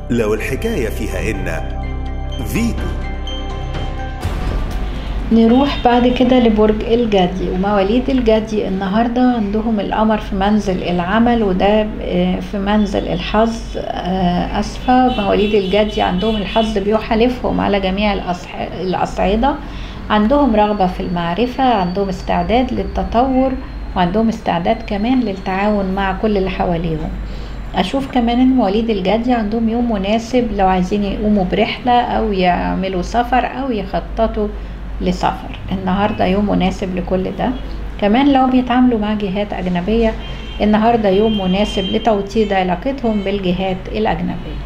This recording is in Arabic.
لو الحكاية فيها إن فيتو. نروح بعد كده لبرج الجدي، ومواليد الجدي النهاردة عندهم القمر في منزل العمل، وده في منزل الحظ. أسفة مواليد الجدي عندهم الحظ بيحالفهم على جميع الأصعدة، عندهم رغبة في المعرفة، عندهم استعداد للتطور، وعندهم استعداد كمان للتعاون مع كل اللي حواليهم. أشوف كمان إن مواليد الجدي عندهم يوم مناسب لو عايزين يقوموا برحلة أو يعملوا سفر أو يخططوا لسفر. النهاردة يوم مناسب لكل ده. كمان لو بيتعاملوا مع جهات أجنبية، النهاردة يوم مناسب لتوطيد علاقتهم بالجهات الأجنبية.